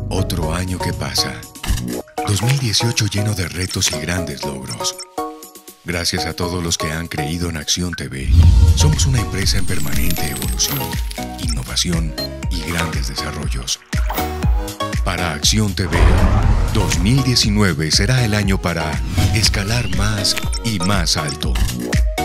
Otro año que pasa. 2018 lleno de retos y grandes logros. Gracias a todos los que han creído en Acción TV. Somos una empresa en permanente evolución, innovación y grandes desarrollos. Para Acción TV, 2019 será el año para escalar más y más alto.